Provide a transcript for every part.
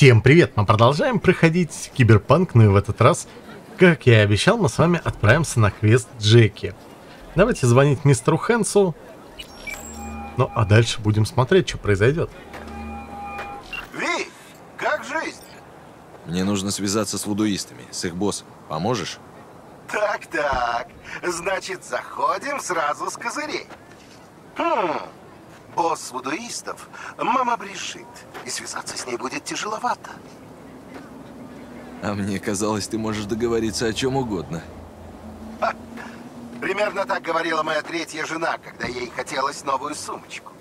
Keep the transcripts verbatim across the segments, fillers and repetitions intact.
Всем привет! Мы продолжаем проходить Киберпанк, но и в этот раз, как я и обещал, мы с вами отправимся на квест Джеки. Давайте звонить мистеру Хэнсу. Ну, а дальше будем смотреть, что произойдет. Ви, как жизнь? Мне нужно связаться с вудуистами, с их боссом. Поможешь? Так-так, значит, заходим сразу с козырей. Хм, босс вудуистов — мама Брижит, и связаться с ней будет тяжеловато. А мне казалось, ты можешь договориться о чем угодно. Ха, примерно так говорила моя третья жена, когда ей хотелось новую сумочку.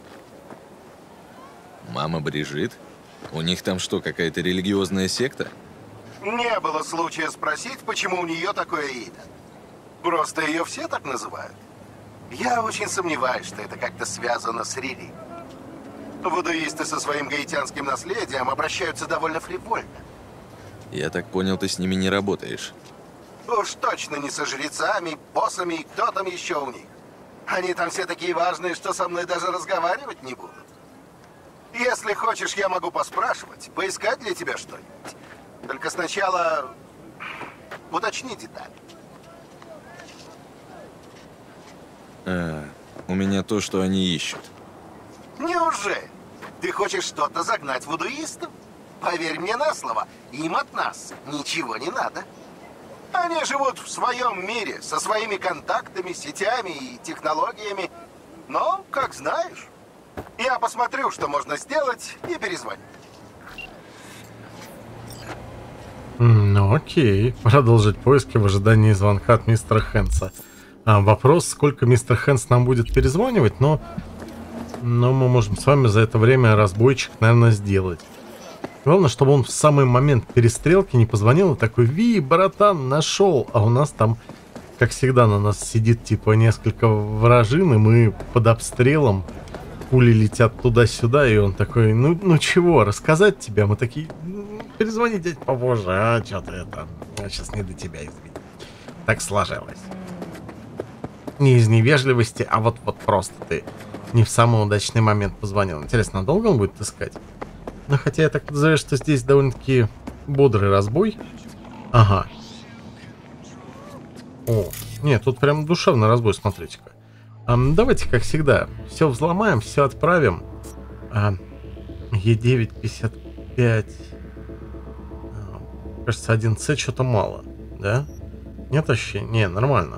Мама Брижит? У них там что, какая-то религиозная секта? Не было случая спросить, почему у нее такое имя. Просто ее все так называют. Я очень сомневаюсь, что это как-то связано с религией. Вудуисты со своим гаитянским наследием обращаются довольно фривольно. Я так понял, ты с ними не работаешь. Уж точно не со жрецами, боссами и кто там еще у них. Они там все такие важные, что со мной даже разговаривать не будут. Если хочешь, я могу поспрашивать, поискать для тебя что-нибудь. Только сначала уточни детали. А, у меня то, что они ищут. Неужели? Ты хочешь что-то загнать вудуистов? Поверь мне на слово, им от нас ничего не надо. Они живут в своем мире, со своими контактами, сетями и технологиями. Но, как знаешь, я посмотрю, что можно сделать, и перезвоню. Ну окей, продолжить поиски в ожидании звонка от мистера Хэнса. А, вопрос, сколько мистер Хэнс нам будет перезванивать, но, но мы можем с вами за это время разбойчик, наверное, сделать. Главное, чтобы он в самый момент перестрелки не позвонил и такой: «Ви, братан, нашел!» А у нас там, как всегда, на нас сидит типа несколько вражин, и мы под обстрелом, пули летят туда-сюда, и он такой: ну, ну чего, рассказать тебе? Мы такие: перезвони, дядь, попозже, а что-то это, я сейчас не до тебя, извини. Так сложилось. Не из невежливости, а вот, вот просто ты не в самый удачный момент позвонил. Интересно, долго он будет искать? Ну, хотя я так подозреваю, что здесь довольно-таки бодрый разбой. Ага. О, нет, тут прям душевный разбой, смотрите-ка. А, давайте, как всегда, все взломаем, все отправим. А, Е девять пятьдесят пять. А, кажется, один С что-то мало, да? Нет ощущения? Не, нормально.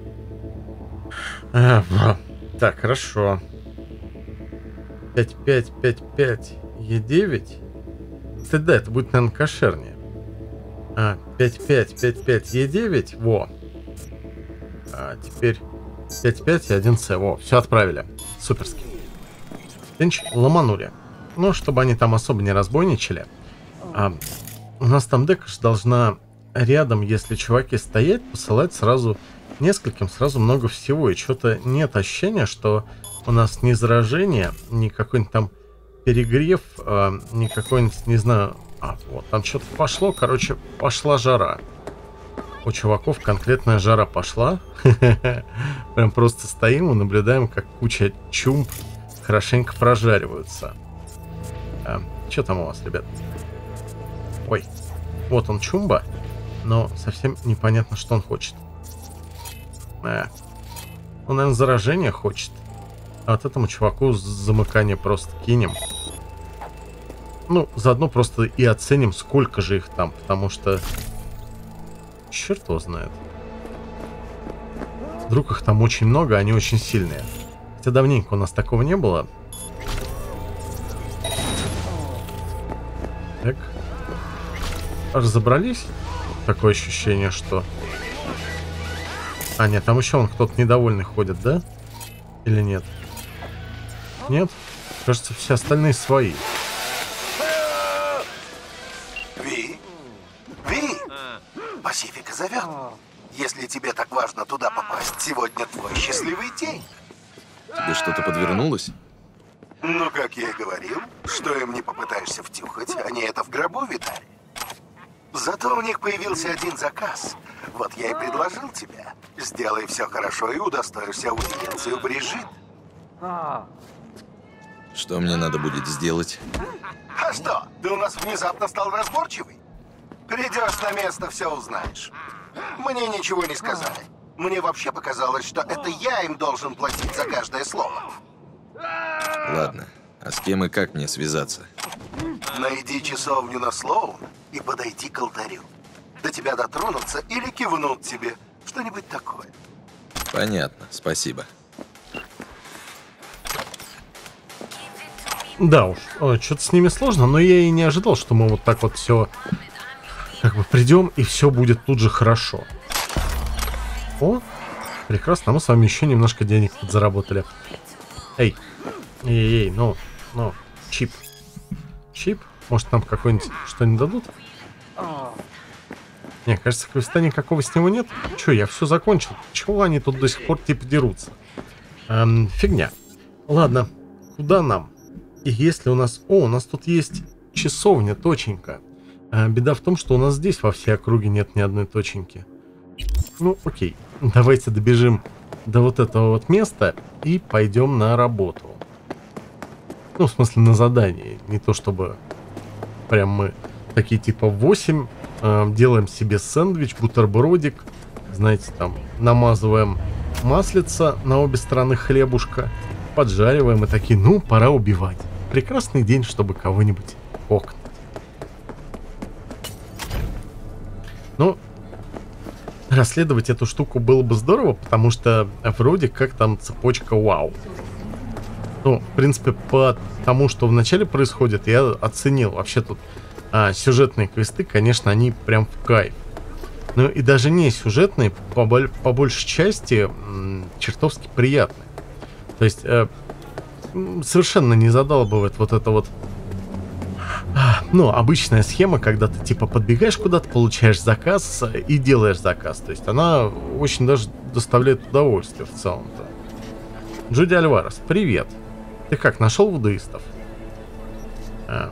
А, так, хорошо. пять пять пять пять Е девять. Кстати, да, это будет, наверное, кошернее. А, пять пять пять пять Е девять. Во. А теперь пять пять и один С. Во, все отправили. Суперски. Тынч, ломанули. Ну, чтобы они там особо не разбойничали. А, у нас там Декаш должна рядом, если чуваки стоять, посылать сразу нескольким, сразу много всего. И что-то нет ощущения, что у нас ни заражение, ни какой-нибудь там перегрев, а, ни какой-нибудь, не знаю... А, вот, там что-то пошло. Короче, пошла жара. У чуваков конкретная жара пошла. Прям просто стоим и наблюдаем, как куча чумб хорошенько прожариваются. А, что там у вас, ребят? Ой, вот он, чумба. Но совсем непонятно, что он хочет. А, он, наверное, заражение хочет. А вот этому чуваку замыкание просто кинем. Ну, заодно просто и оценим, сколько же их там. Потому что... черт его знает. Вдруг их там очень много, они очень сильные. Хотя давненько у нас такого не было. Так. Разобрались? Такое ощущение, что... А, нет, там еще вон кто-то недовольный ходит, да? Или нет? Нет? Кажется, все остальные свои. Ви? Ви? Пасифика зовет. Если тебе так важно туда попасть, сегодня твой счастливый день. Тебе что-то подвернулось? Ну, как я и говорил, что им не попытаешься втюхать, они это в гробу видали. Зато у них появился один заказ. Вот я и предложил тебе. Сделай все хорошо и удостоишься аудиенции у Брижит. Что мне надо будет сделать? А что, ты у нас внезапно стал разборчивый? Придешь на место, все узнаешь. Мне ничего не сказали. Мне вообще показалось, что это я им должен платить за каждое слово. Ладно, а с кем и как мне связаться? Найди часовню на Слоун и подойди к алтарю. До тебя дотронутся или кивнут тебе. Что-нибудь такое. Понятно, спасибо. Да уж, что-то с ними сложно, но я и не ожидал, что мы вот так вот все как бы придем и все будет тут же хорошо. О, прекрасно, мы с вами еще немножко денег заработали. Эй, эй, эй, ну, ну, чип. Чип? Может, нам какой-нибудь что-нибудь дадут? Не, кажется, квеста никакого с него нет. Че, я все закончил. Чего они тут до сих пор типа дерутся? Эм, фигня. Ладно, куда нам? И если у нас... О, у нас тут есть часовня, точенька. А, беда в том, что у нас здесь во всей округе нет ни одной точеньки. Ну, окей. Давайте добежим до вот этого вот места и пойдем на работу. Ну, в смысле, на задание. Не то чтобы прям мы такие типа восемь э, делаем себе сэндвич, бутербродик. Знаете, там намазываем маслица на обе стороны хлебушка. Поджариваем и такие, ну, пора убивать. Прекрасный день, чтобы кого-нибудь окнуть. Ну, расследовать эту штуку было бы здорово, потому что вроде как там цепочка вау. Ну, в принципе, по тому, что вначале происходит, я оценил. Вообще тут а, сюжетные квесты, конечно, они прям в кайф. Ну и даже не сюжетные, по, по большей части, м, чертовски приятные. То есть э, совершенно не задалбывает вот это вот, ну, обычная схема, когда ты типа подбегаешь куда-то, получаешь заказ и делаешь заказ. То есть она очень даже доставляет удовольствие в целом-то. Джуди Альварес, привет. Ты как, нашел вудуистов? А.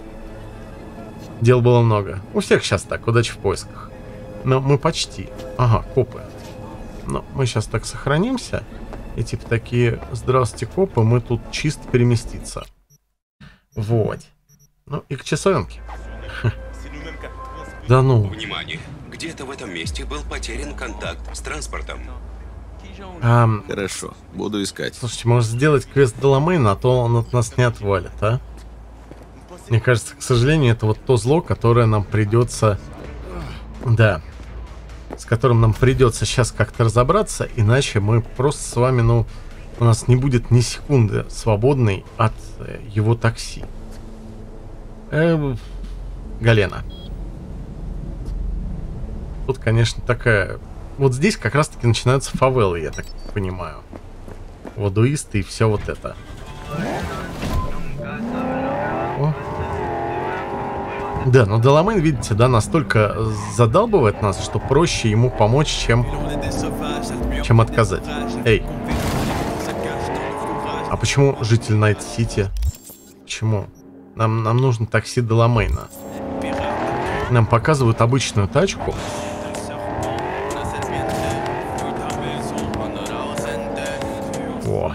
Дел было много. У всех сейчас так, удачи в поисках. Но мы почти. Ага, копы. Но мы сейчас так сохранимся. И типа такие, здравствуйте, копы, мы тут чисто переместиться. Вот. Ну и к часовенке. Да ну. Внимание! Где-то в этом месте был потерян контакт с транспортом. А, Хорошо, буду искать. слушайте, может сделать квест Деламейна, а то он от нас не отвалит, а? Мне кажется, к сожалению, это вот то зло, которое нам придется... Да. С которым нам придется сейчас как-то разобраться, иначе мы просто с вами, ну... У нас не будет ни секунды свободной от э, его такси. Э, Галена. Тут, конечно, такая... Вот здесь как раз-таки начинаются фавелы, я так понимаю. Водуисты и все вот это. О. Да, но Деламейн, видите, да, настолько задалбывает нас, что проще ему помочь, чем, чем отказать. Эй. А почему житель Найт-Сити? Почему? Нам, нам нужно такси Деламейна. Нам показывают обычную тачку. О.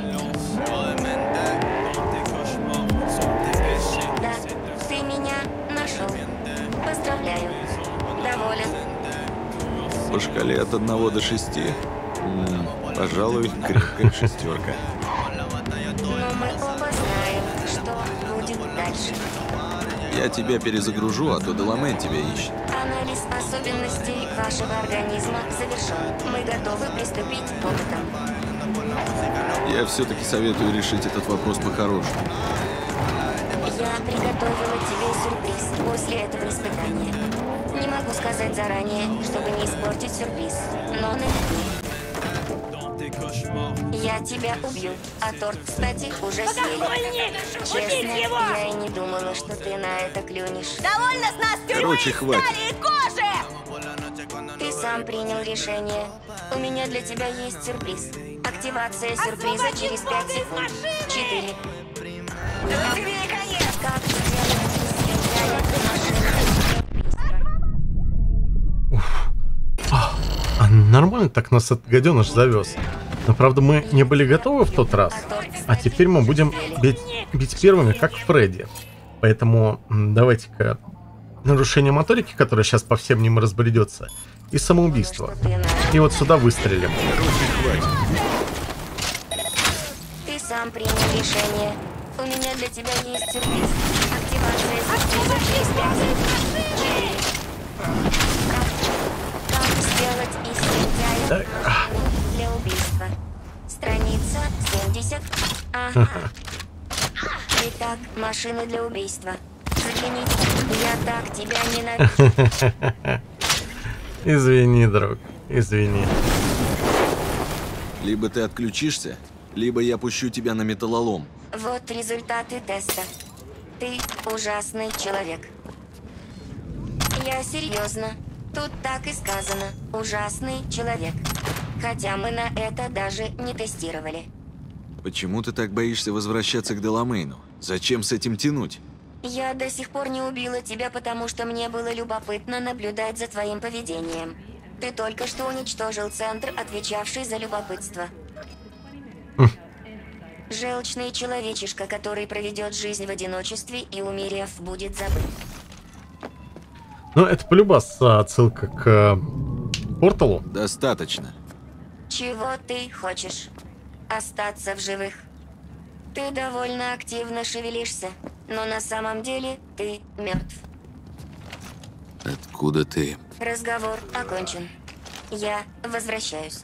Да, ты меня нашел. Поздравляю. Доволен. По шкале от одного до шести. М, пожалуй, крепкая шестерка. Но мы оба знаем, что будет дальше. Я тебя перезагружу, а то Деламейн тебя ищет. Анализ особенностей вашего организма завершен. Мы готовы приступить к опытам. Я все-таки советую решить этот вопрос по-хорошему. Я приготовила тебе сюрприз после этого испытания. Не могу сказать заранее, чтобы не испортить сюрприз, но намекну. Я тебя убью, а торт, кстати, уже съели. Честно, я и не думала, что ты на это клюнешь. Довольно с нас тюрьмы Короче, хватит. и кожи! Ты сам принял решение. У меня для тебя есть сюрприз. Активация сюрприза через пять секунд. Четыре. Тебе и конец! Как сделать А нормально так нас этот гаденыш завез. Но правда мы не были готовы в тот раз. А теперь мы будем бить бить первыми, как Фредди. Поэтому давайте-ка нарушение моторики, которое сейчас по всем ним разбредется, и самоубийство. И вот сюда выстрелим. Ты сам принял решение. У меня для тебя есть сюрприз. Активация сюрприза через пять, четыре. Как сделать из сентября для убийства? Страница семьдесят. Ага. Итак, машины для убийства. Загляните, я так тебя ненавижу. Извини, друг, извини. Либо ты отключишься, либо я пущу тебя на металлолом. Вот результаты теста. Ты ужасный человек. Я серьезно. Тут так и сказано. Ужасный человек. Хотя мы на это даже не тестировали. Почему ты так боишься возвращаться к Деламейну? Зачем с этим тянуть? Я до сих пор не убила тебя, потому что мне было любопытно наблюдать за твоим поведением. Ты только что уничтожил центр, отвечавший за любопытство. Желчный человечишка, который проведет жизнь в одиночестве и, умерев, будет забыт. Ну, это полюбас отсылка к э, порталу. Достаточно. Чего ты хочешь? Остаться в живых? Ты довольно активно шевелишься, но на самом деле ты мертв. Откуда ты? Разговор окончен. Я возвращаюсь.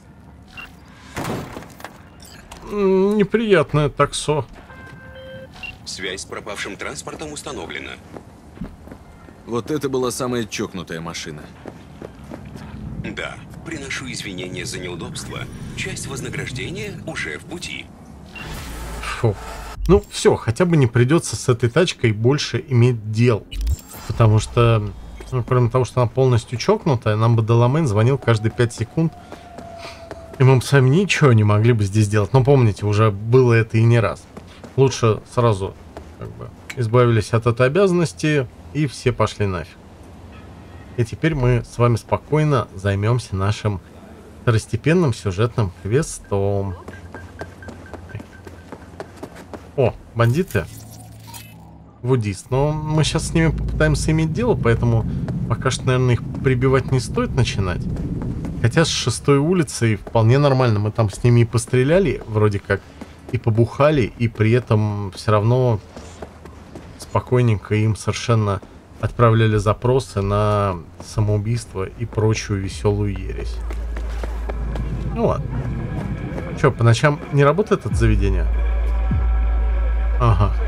М, Неприятное таксо. Связь с пропавшим транспортом установлена. Вот это была самая чокнутая машина. Да, приношу извинения за неудобство. Часть вознаграждения уже в пути. Фу. Ну, все, хотя бы не придется с этой тачкой больше иметь дел. Потому что, ну, кроме того, что она полностью чокнутая, нам бы Деламейн звонил каждые пять секунд. И мы бы с вами ничего не могли бы здесь делать. Но помните, уже было это и не раз. Лучше сразу как бы избавились от этой обязанности, и все пошли нафиг. И теперь мы с вами спокойно займемся нашим второстепенным сюжетным квестом. О, бандиты. Вудист. Но мы сейчас с ними попытаемся иметь дело, поэтому пока что, наверное, их прибивать не стоит начинать. Хотя с шестой улицей вполне нормально. Мы там с ними и постреляли, вроде как, и побухали, и при этом все равно спокойненько им совершенно отправляли запросы на самоубийство и прочую веселую ересь. Ну ладно. Че, по ночам не работает это заведение? Ага.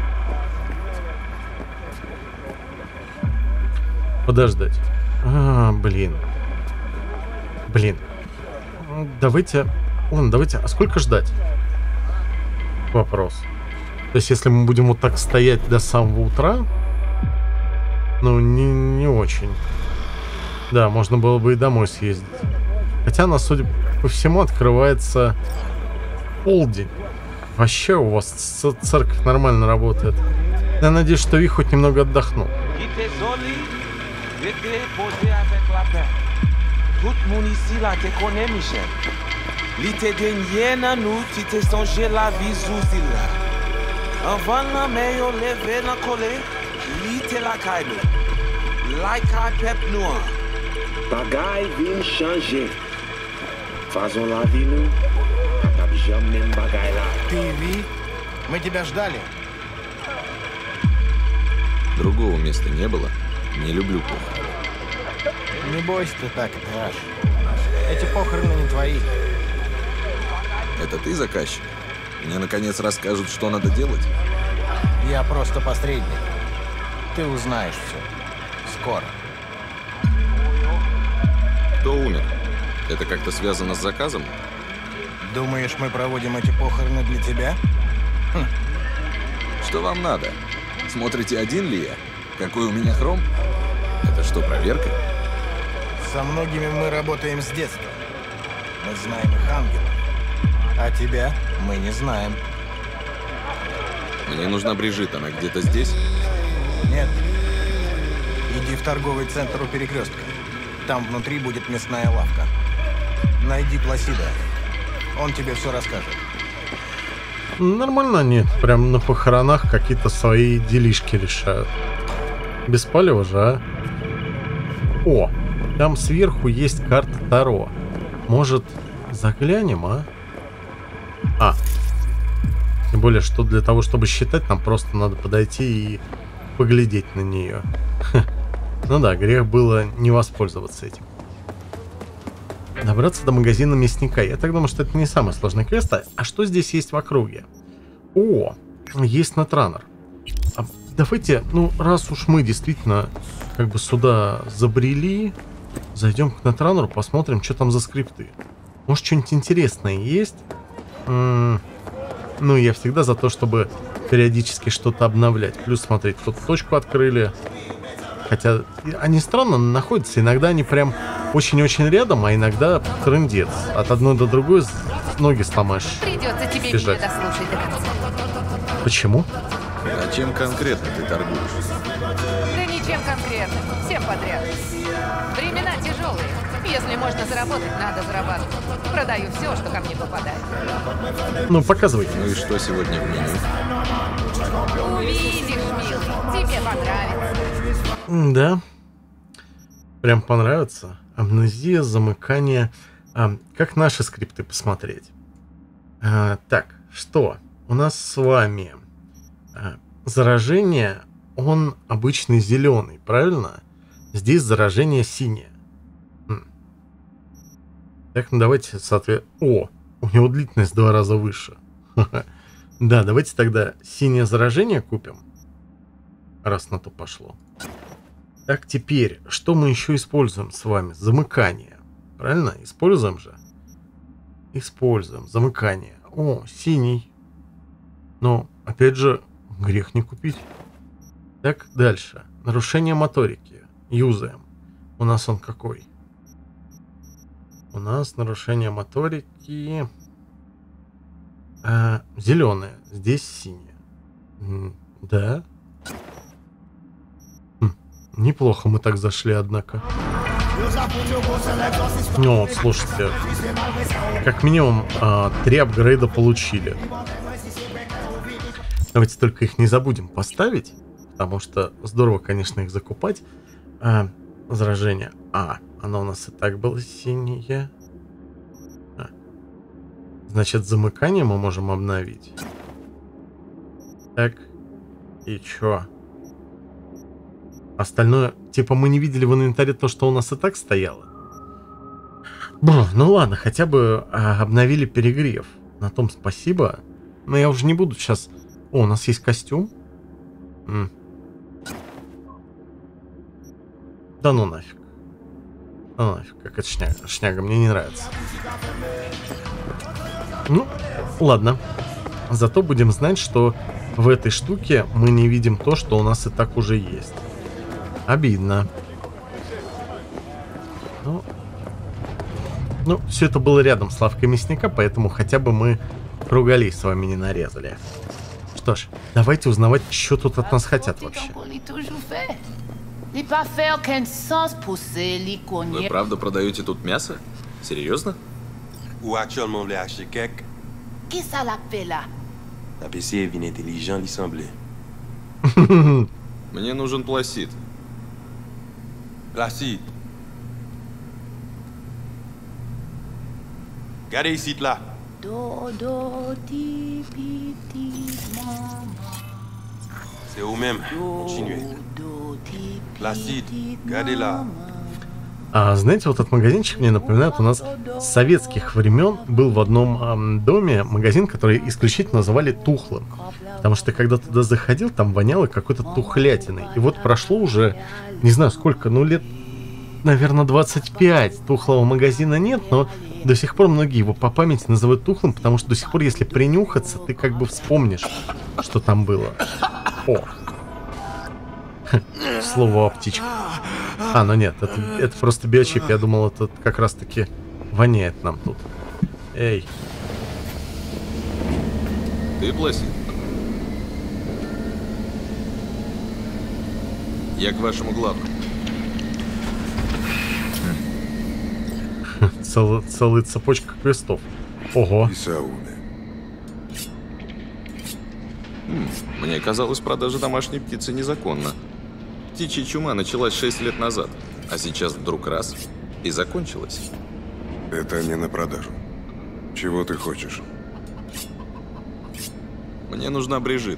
Подождать. А, блин. Блин. Давайте... Ладно, давайте... А сколько ждать? Вопрос. То есть, если мы будем вот так стоять до самого утра... Ну, не, не очень. Да, можно было бы и домой съездить. Хотя она, судя по всему, открывается полдень. Вообще у вас церковь нормально работает. Я надеюсь, что Ви хоть немного отдохнул. Bagay vin changer. Faisons la vie nous. T'as jamais bagay là. Ты, Ви, мы тебя ждали. Другого места не было. Не люблю похороны. Не бойся ты так, Траш. Эти похороны не твои. Это ты заказчик? Мне наконец расскажут, что надо делать? Я просто посредник. Ты узнаешь все. Скоро. Кто умер? Это как-то связано с заказом? Думаешь, мы проводим эти похороны для тебя? Хм. Что вам надо? Смотрите, один ли я? Какой у меня хром? Это что, проверка? Со многими мы работаем с детства. Мы знаем их ангелов. А тебя мы не знаем. Мне нужна Брижит, она где-то здесь? Нет. Иди в торговый центр у перекрестка. Там внутри будет мясная лавка. Найди Пласида. Он тебе все расскажет. Нормально они прям на похоронах какие-то свои делишки решают. Без палева же, а? О, там сверху есть карта Таро. Может, заглянем, а? А. Тем более, что для того, чтобы считать, нам просто надо подойти и поглядеть на нее. Ну да, грех было не воспользоваться этим. Добраться до магазина мясника. Я так думаю, что это не самый сложный квест. А что здесь есть в округе? О, есть Нетранер. А давайте, ну, раз уж мы действительно как бы сюда забрели, зайдем к Нетранеру, посмотрим, что там за скрипты. Может, что-нибудь интересное есть? М-м- ну, я всегда за то, чтобы периодически что-то обновлять. Плюс, смотрите, тут точку открыли. Хотя они странно находятся. Иногда они прям очень-очень рядом, а иногда трындец. От одной до другой ноги сломаешь. Придется тебе бежать. меня дослушать до конца. Почему? А чем конкретно ты торгуешь? Да ничем конкретным. Всем подряд. Времена тяжелые. Если можно заработать, надо зарабатывать. Продаю все, что ко мне попадает. Ну, показывай. Ну и что сегодня в меню? Увидишь, милый. Тебе понравится. Да. Прям понравится. Амнезия, замыкание. А, как наши скрипты посмотреть? А, так, что? У нас с вами а, заражение, он обычный зеленый, правильно? Здесь заражение синее. М. Так, ну давайте, соответственно... О, у него длительность в два раза выше. Да, давайте тогда синее заражение купим. Раз на то пошло. Так, теперь, что мы еще используем с вами? Замыкание. Правильно? Используем же? Используем. Замыкание. О, синий. Но, опять же, грех не купить. Так, дальше. Нарушение моторики. Юзаем. У нас он какой? У нас нарушение моторики... А, зеленое. Здесь синее. М, да. Неплохо мы так зашли, однако. Ну, слушайте. Как минимум, а, три апгрейда получили. Давайте только их не забудем поставить. Потому что здорово, конечно, их закупать. А, заражение. А, оно у нас и так было синее. А. Значит, замыкание мы можем обновить. Так. И чё? Остальное, типа, мы не видели в инвентаре то, что у нас и так стояло. Бр, ну ладно, хотя бы а, обновили перегрев. На том спасибо. Но я уже не буду сейчас... О, у нас есть костюм. М. Да ну нафиг. Да ну нафиг, как это шняга. Шняга мне не нравится. Ну, ладно. Зато будем знать, что в этой штуке мы не видим то, что у нас и так уже есть. Обидно. Ну, ну, все это было рядом с лавкой мясника, поэтому хотя бы мы кругалей с вами не нарезали. Что ж, давайте узнавать, что тут от нас хотят вообще. Вы правда продаете тут мясо? Серьезно? Ou actuellement voulez acheter quelque? Qui ça l'a fait là? La P C est bien intelligent, il semblait. Мне нужен пласид. Placide. Regardez ici, là. Do, do, ti, pi, ti, maman. C'est vous-même. Continuez. Do, ti, pi, Placide. ti, Regardez là. А, знаете, вот этот магазинчик мне напоминает, у нас с советских времен был в одном эм, доме магазин, который исключительно называли тухлым. Потому что когда туда заходил, там воняло какой-то тухлятиной. И вот прошло уже, не знаю сколько, ну лет, наверное, двадцать пять. Тухлого магазина нет, но до сих пор многие его по памяти называют тухлым, потому что до сих пор, если принюхаться, ты как бы вспомнишь, что там было. О! Слово о птичках. А, ну нет, это, это просто биочип. Я думал, это как раз таки воняет нам тут. Эй. Ты пласид? Я к вашему главному. Цел, целая цепочка квестов. Ого. Хм, мне казалось, продажа домашней птицы незаконна. Птичья чума началась шесть лет назад, а сейчас вдруг раз и закончилась. Это не на продажу. Чего ты хочешь? Мне нужна Брижит.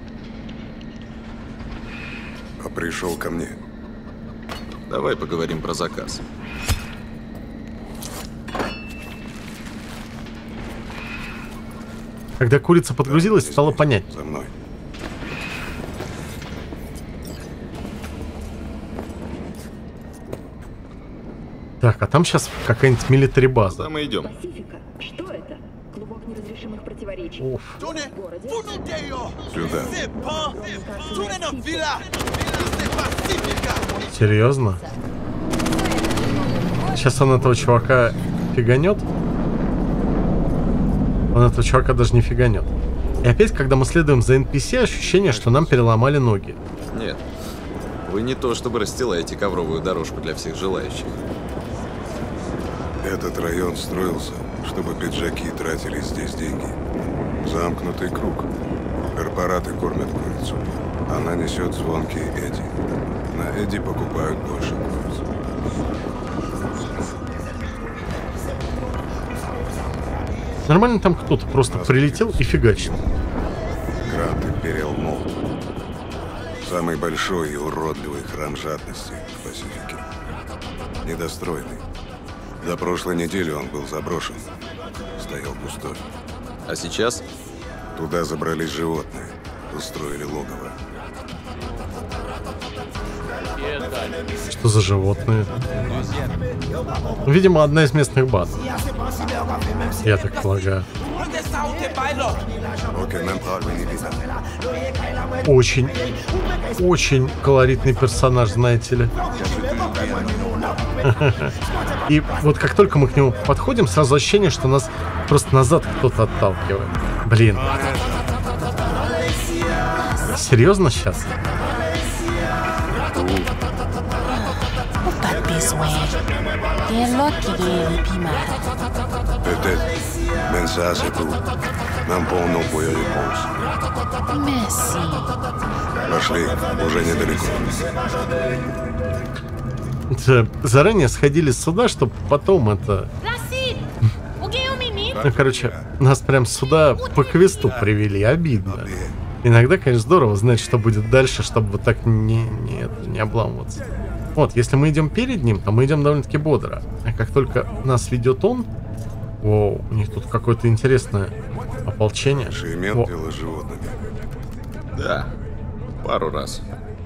А пришел ко мне. Давай поговорим про заказ. Когда курица подгрузилась, стало понятнее. За мной. Так, а там сейчас какая-нибудь милитари база. Куда мы идем? Что это? Клубок неразрешимых противоречий. Уф. Сюда. Серьезно? Сейчас он этого чувака фиганет? Он этого чувака даже не фиганет. И опять, когда мы следуем за эн пи си, ощущение, что нам переломали ноги. Нет. Вы не то чтобы расстилаете ковровую дорожку для всех желающих. Этот район строился, чтобы пиджаки тратили здесь деньги. Замкнутый круг. Корпораты кормят курицу. Она несет звонкие эди. На эди покупают больше куриц. Нормально там кто-то просто прилетел и фигачил. Гранд Империал Молд. Самый большой и уродливый храм жадности в Пасифике. Недостроенный. За прошлой неделю он был заброшен. Стоял пустой. А сейчас? Туда забрались животные. Устроили логово. Что за животные? Видимо, одна из местных баз. Я так полагаю. Очень, очень колоритный персонаж, знаете ли. И вот как только мы к нему подходим, сразу ощущение, что нас просто назад кто-то отталкивает. Блин. Серьезно сейчас? Peut-être, mais ça c'est tout. Нам полно поя и Месси. Пошли, уже недалеко. Это, заранее сходили сюда, чтобы потом это... Ну, короче, нас прям сюда по квесту привели, обидно. Иногда, конечно, здорово знать, что будет дальше, чтобы вот так не, не, это, не обламываться. Вот, если мы идем перед ним, то мы идем довольно-таки бодро. А как только нас ведет он... О, у них тут какое-то интересное ополчение. Ты имел дело с животными? Да, пару раз.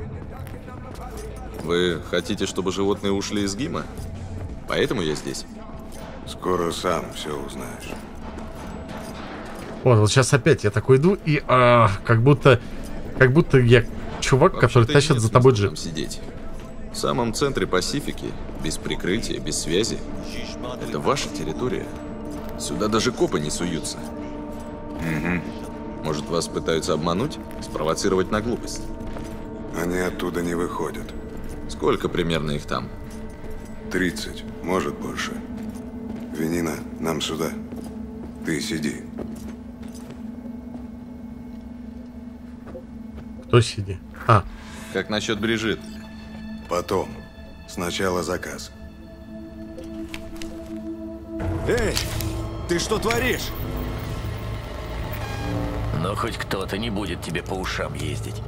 Вы хотите, чтобы животные ушли из ГИМа? Поэтому я здесь. Скоро сам все узнаешь. Вот, вот сейчас опять я такой иду и а, как будто, как будто я чувак, который тащит за тобой джип. Сидеть. В самом центре Пасифики, без прикрытия, без связи. Это ваша территория. Сюда даже копы не суются. Угу. Может, вас пытаются обмануть, спровоцировать на глупость? Они оттуда не выходят. Сколько примерно их там? Тридцать, может больше. Винина, нам сюда. Ты сиди. Кто сиди? А. Как насчет Брижит? Потом. Сначала заказ. Эй, ты что творишь? Но хоть кто-то не будет тебе по ушам ездить.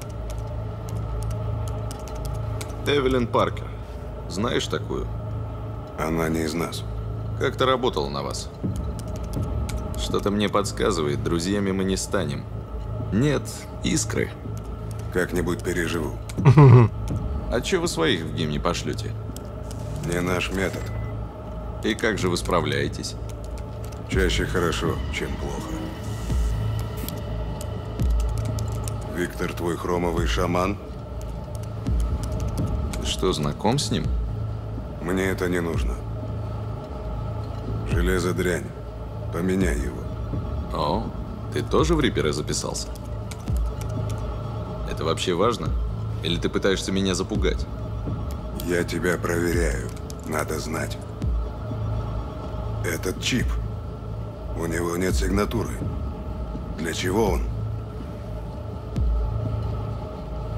Эвелин Паркер. Знаешь такую? Она не из нас. Как-то работала на вас. Что-то мне подсказывает, друзьями мы не станем. Нет искры. Как-нибудь переживу. А чё вы своих в ГИМ не пошлете? Не наш метод. И как же вы справляетесь? Чаще хорошо, чем плохо. Виктор, твой хромовый шаман? Ты что, знаком с ним? Мне это не нужно. Железо дрянь. Поменяй его. О, ты тоже в Риперы записался? Это вообще важно? Или ты пытаешься меня запугать? Я тебя проверяю. Надо знать. Этот чип. У него нет сигнатуры. Для чего он?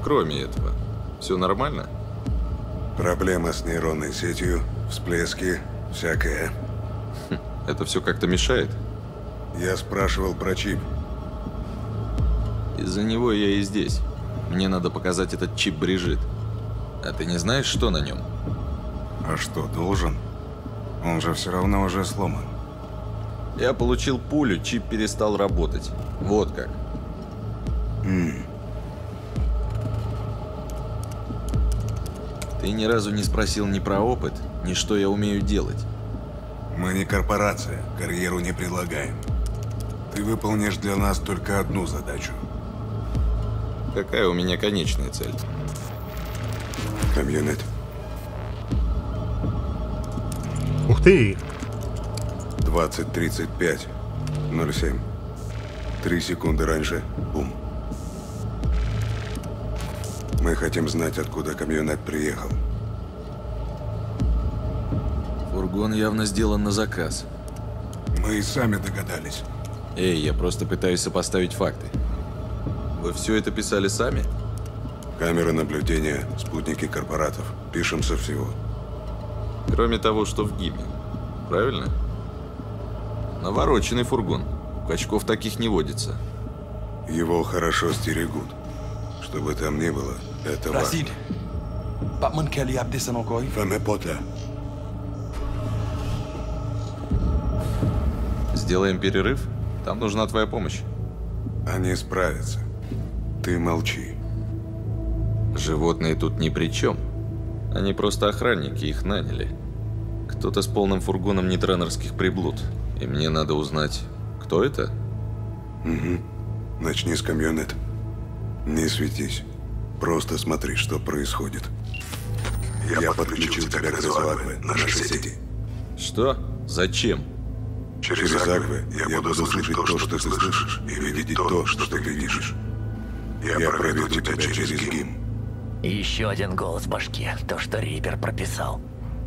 кроме этого, все нормально? Проблема с нейронной сетью, всплески, всякое. Хм, это все как-то мешает? Я спрашивал про чип. Из-за него я и здесь. Мне надо показать этот чип Брижит. А ты не знаешь, что на нем? А что, должен? Он же все равно уже сломан. Я получил пулю, чип перестал работать. Вот как. Mm. Ты ни разу не спросил ни про опыт, ни что я умею делать. Мы не корпорация, карьеру не предлагаем. Ты выполнишь для нас только одну задачу. Какая у меня конечная цель? Камьонет. Ух ты! двадцать тридцать пять ноль семь. Три секунды раньше. Бум. Мы хотим знать, откуда камьонет приехал. Фургон явно сделан на заказ. Мы и сами догадались. Эй, я просто пытаюсь сопоставить факты. Вы все это писали сами? Камеры наблюдения, спутники корпоратов. Пишем со всего. Кроме того, что в ГИМе. Правильно? Навороченный фургон. Качков таких не водится. Его хорошо стерегут. Что бы там ни было, это важно. Сделаем перерыв? Там нужна твоя помощь. Они справятся. Ты молчи. Животные тут ни при чем. Они просто охранники, их наняли. Кто-то с полным фургоном нейтренерских приблуд. И мне надо узнать, кто это? Угу. Начни с камьонет. Не светись. Просто смотри, что происходит. Я, Я подключил тебя к Зоагве, нашей сети. Что? Зачем? Через Агве я, я буду слышать то, что ты слышишь, и видеть то, что ты видишь. Я, Я проведу тебя через ГИМ. Еще один голос в башке, то, что Риппер прописал.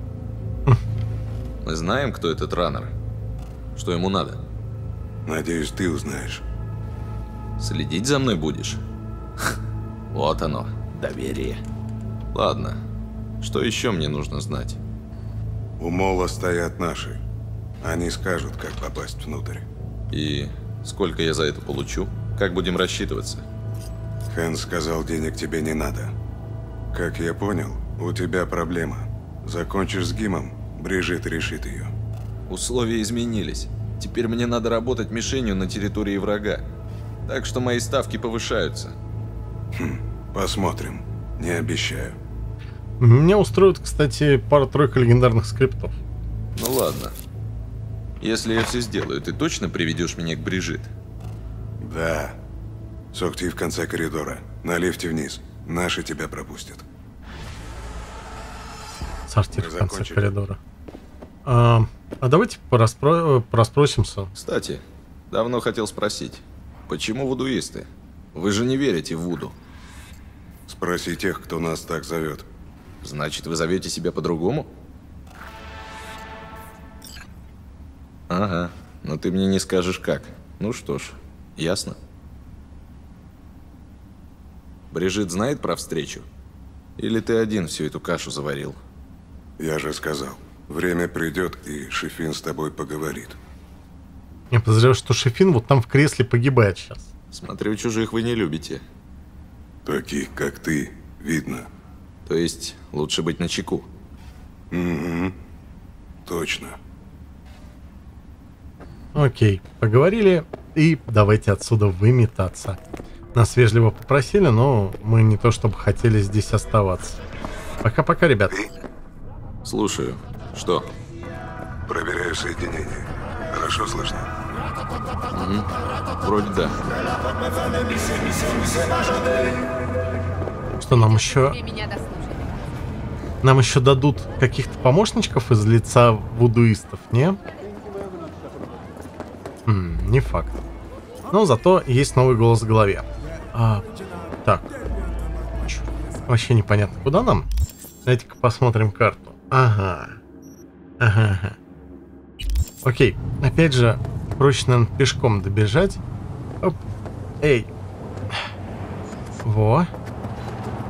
Мы знаем, кто этот раннер. Что ему надо? Надеюсь, ты узнаешь. Следить за мной будешь? Вот оно, доверие. Ладно, что еще мне нужно знать? У Мола стоят наши. Они скажут, как попасть внутрь. И сколько я за это получу? Как будем рассчитываться? Хэн сказал, денег тебе не надо. Как я понял, у тебя проблема. Закончишь с ГИМом, Брижит решит ее. Условия изменились. Теперь мне надо работать мишенью на территории врага. Так что мои ставки повышаются. Хм, посмотрим. Не обещаю. Меня устроит, кстати, пара-тройка легендарных скриптов. Ну ладно. Если я все сделаю, ты точно приведешь меня к Брижит? Да. Сокти в конце коридора. На лифте вниз. Наши тебя пропустят. Сортир в конце коридора. А, а давайте пораспро... пораспросимся. Кстати, давно хотел спросить. Почему вудуисты? Вы же не верите в Вуду. Спроси тех, кто нас так зовет. Значит, вы зовете себя по-другому? Ага, но ты мне не скажешь как. Ну что ж, ясно. Брижит знает про встречу? Или ты один всю эту кашу заварил? Я же сказал, время придет, и Шефин с тобой поговорит. Я подозреваю, что Шефин вот там в кресле погибает сейчас. Смотрю, чужих вы не любите. Таких, как ты, видно. То есть, лучше быть начеку? Угу, точно. Окей, поговорили, и давайте отсюда выметаться. Нас вежливо попросили, но мы не то чтобы хотели здесь оставаться. Пока-пока, ребят. Слушаю. Что? Проверяю соединение. Хорошо слышно? Угу. Вроде да. Что нам еще? Нам еще дадут каких-то помощничков из лица вудуистов, не? М-м, не факт. Но зато есть новый голос в голове. А, так. Чё, вообще непонятно, куда нам? Давайте-ка посмотрим карту. Ага. Ага, ага. Окей. Опять же, проще, наверное, пешком добежать. Оп. Эй. Во.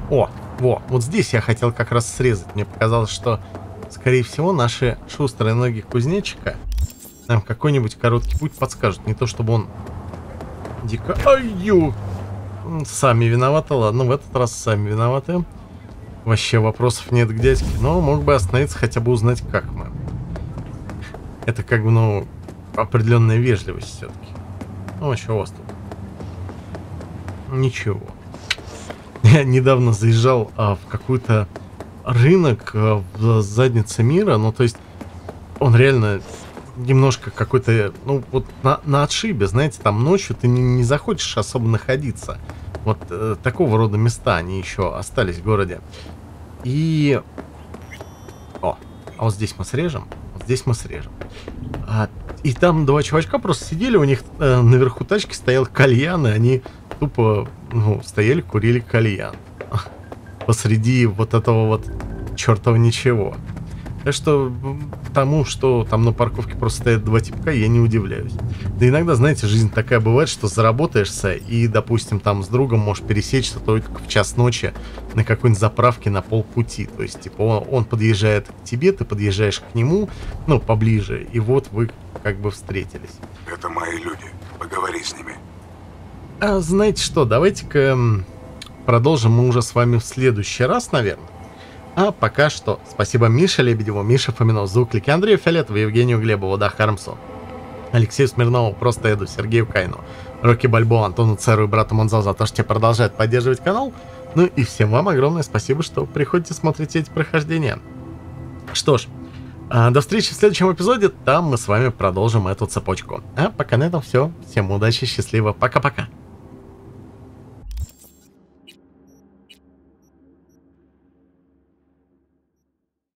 О, во, вот здесь я хотел как раз срезать. Мне показалось, что, скорее всего, наши шустрые ноги кузнечика нам какой-нибудь короткий путь подскажут. Не то, чтобы он дико... Ай-ю! Сами виноваты, ладно, в этот раз сами виноваты. Вообще вопросов нет к дядьке, но мог бы остановиться, хотя бы узнать, как мы. Это как бы, ну, определенная вежливость все-таки. Ну, а что у вас тут? Ничего. Я недавно заезжал а, в какой-то рынок а, в заднице мира, ну, то есть он реально немножко какой-то, ну, вот на, на отшибе, знаете, там ночью ты не, не захочешь особо находиться. Вот э, такого рода места, они еще остались в городе. И... О, а вот здесь мы срежем. Вот здесь мы срежем. А, и там два чувачка просто сидели, у них э, наверху тачки стоял кальян, и они тупо, ну, стояли, курили кальян. Посреди вот этого вот чертова ничего. Так что тому, что там на парковке просто стоят два типка, я не удивляюсь. Да иногда, знаете, жизнь такая бывает, что заработаешься и, допустим, там с другом можешь пересечься только в час ночи на какой-нибудь заправке на полпути. То есть, типа, он, он подъезжает к тебе, ты подъезжаешь к нему, ну, поближе, и вот вы как бы встретились. Это мои люди. Поговори с ними. А знаете что, давайте-ка продолжим мы уже с вами в следующий раз, наверное. А пока что спасибо Мише Лебедеву, Мише Фомину, Зуклике, Андрею Фиолетову, Евгению Глебову, Да Хармсу, Алексею Смирнову, Просто Эду, Сергею Кайну, Рокки Бальбо, Антону Церу и брату Монзал за то, что те продолжают поддерживать канал. Ну и всем вам огромное спасибо, что приходите смотреть эти прохождения. Что ж, до встречи в следующем эпизоде, там мы с вами продолжим эту цепочку. А пока на этом все. Всем удачи, счастливо, пока-пока.